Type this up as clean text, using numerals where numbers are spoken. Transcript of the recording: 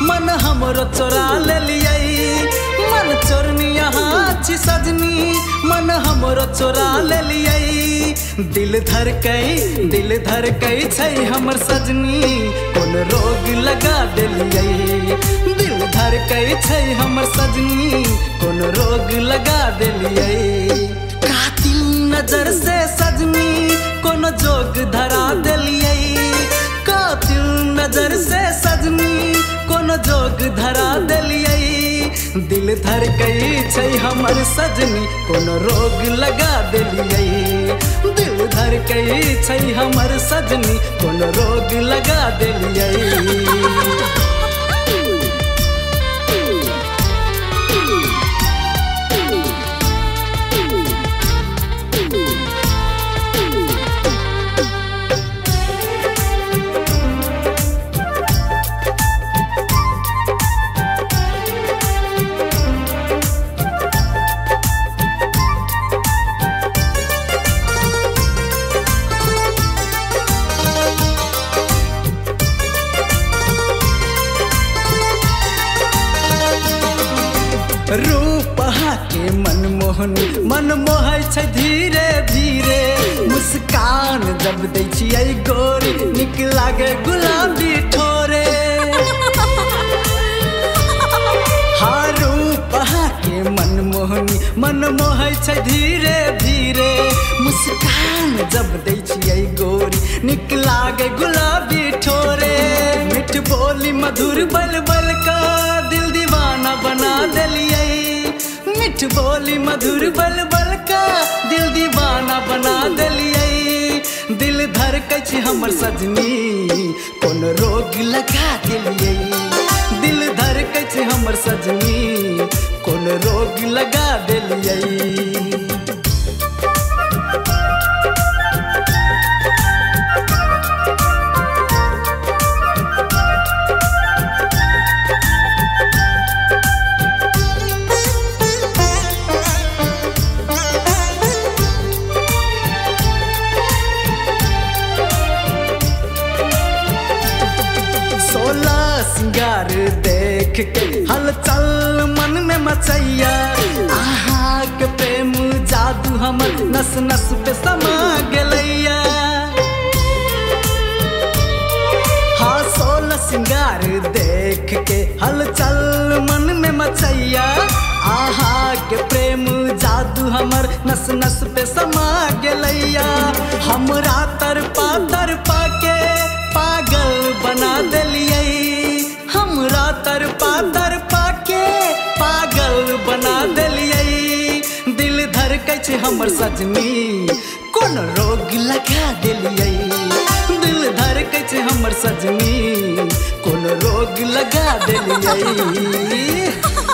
मन हमरो चोरा लेलियै मन चोरनिया छी सजनी मन हमरो चोरा लेलियै दिल धड़कै छै हमर सजनी कोन रोग लगा देलियै दिल धड़कै छै हमर सजनी कोन रोग लगा देलियै कातिल नजर से सजनी कोन जोग धरा देलियै कातिल नजर से सजनी कोन जोग धरा देलियै दिल धड़कै छै हमर सजनी कोन रोग लगा देलियै दिल धड़कै छै हमर सजनी कोन रोग लगा देलियै रूप के मनमोहनी मन मोहै छै धीरे धीरे मुस्कान जब दै छियै गोरी निक लागे गुलाबी ठोरे हाँ रूप के मनमोहनी मन मोहै छै धीरे धीरे मुस्कान जब दै छियै गोरी निक लागे गुलाबी ठोरे मिठ बोली मधुर बल का दिल दीवाना बना देलियै मिठ बोली मधुर बल का दिल दीवाना बना देलियै दिल धड़कै छै हमर सजनी कोन रोग लगा देलियै दिल धड़कै छै हमर सजनी कोन रोग लगा देलियै सिंगार देख के हलचल मन में मचैया आहा के प्रेम जादू हमर नस नस पे समा गेलैया हाँ 16 सिंगार देख के हलचल मन में मचैया आहा के प्रेम जादू हमर नस नस पे समा गेलैया हमरा तरपा के पागल बना देलियै हमरा तरपा के पागल बना देलियै दिल धड़कै छै हमर सजनी कोन रोग लगा देलियै दिल धड़कै छै हमर सजनी कोन रोग लगा देलियै